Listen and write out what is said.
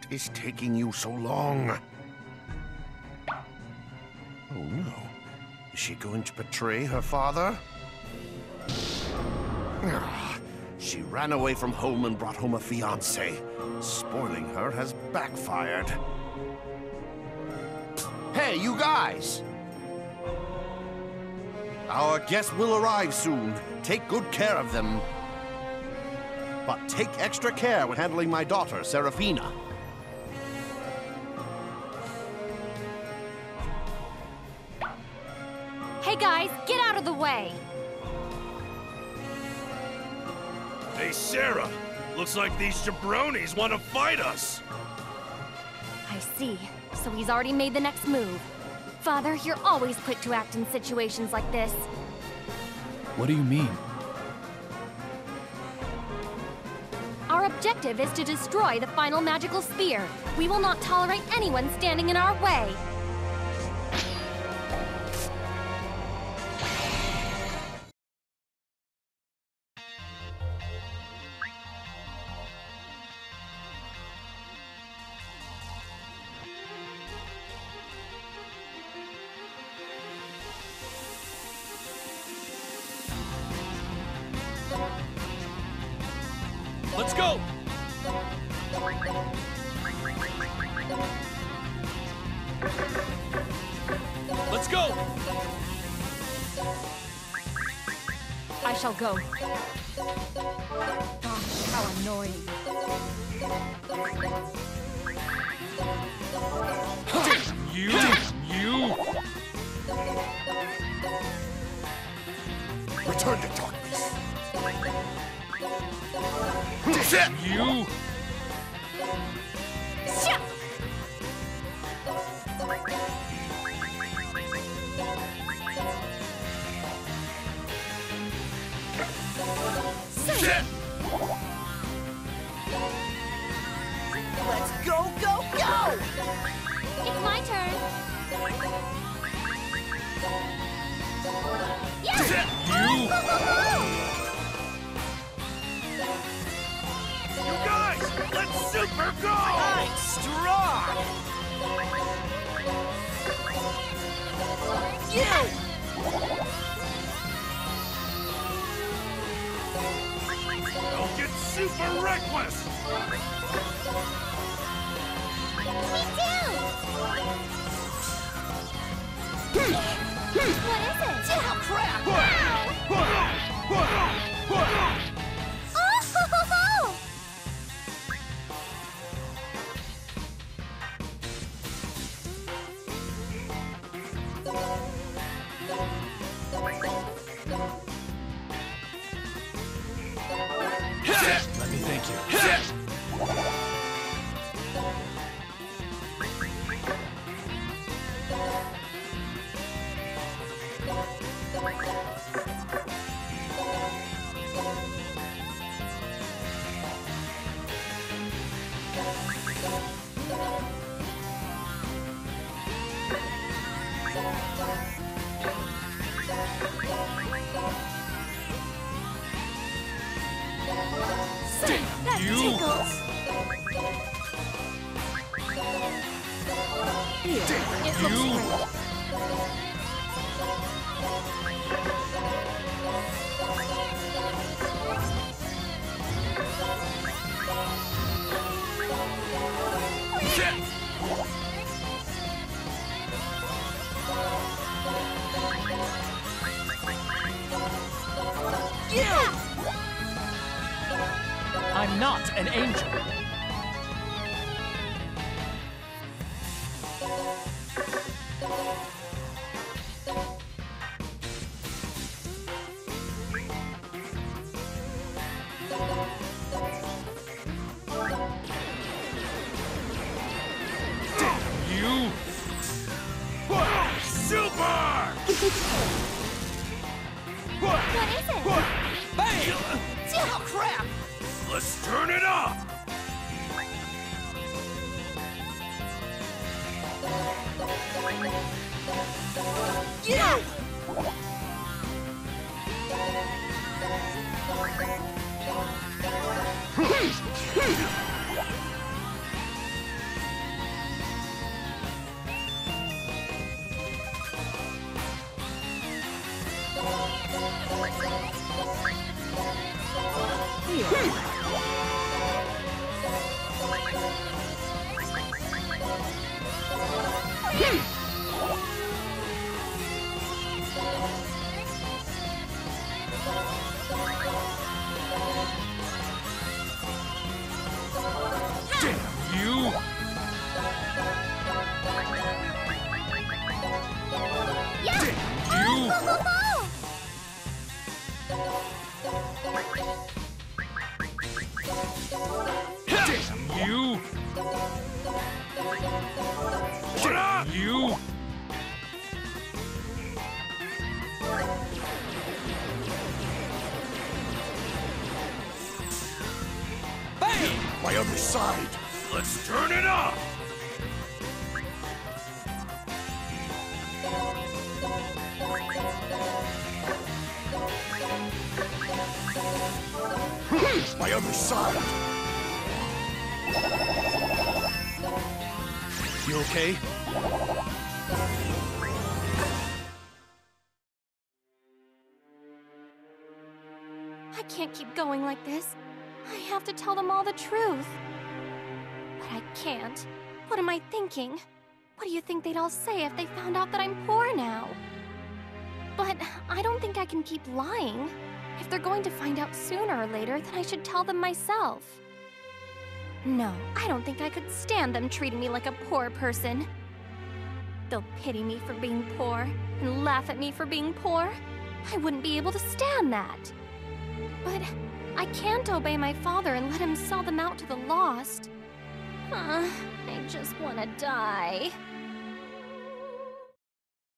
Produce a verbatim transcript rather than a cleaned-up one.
is taking you so long? Oh no. Is she going to betray her father? Ah, she ran away from home and brought home a fiancé. Spoiling her has backfired. Hey, you guys! Our guests will arrive soon. Take good care of them. But take extra care when handling my daughter, Seraphina. Hey guys, get out of the way! Hey, Sarah! Looks like these jabronis want to fight us! I see. So he's already made the next move. Father, you're always quick to act in situations like this. What do you mean? Our objective is to destroy the final magical spear. We will not tolerate anyone standing in our way. Let's go! Let's go! I shall go. Gosh, how annoying. You! You! Return to darkness. You! Shut! Let's go, go, go! It's my turn. Yeah! You! You guys! Let's super go! I'm strong! Yeah! Don't get super reckless! Me too! What is it? Oh, crap! Oh! Let me thank you. That You! tickles. Here, it looks You! great. You! I'm not an angel. You! Super! What is it? Bam! Oh, crap! Let's turn it up! You! You! Yeah! You! Oh, Damn you! Damn you! Bang! My other side! Let's turn it up! My other side! You okay? I can't keep going like this. I have to tell them all the truth. But I can't. What am I thinking? What do you think they'd all say if they found out that I'm poor now? But I don't think I can keep lying. If they're going to find out sooner or later, then I should tell them myself. No, I don't think I could stand them treating me like a poor person. They'll pity me for being poor and laugh at me for being poor. I wouldn't be able to stand that. But I can't obey my father and let him sell them out to the lost. Uh, I just want to die.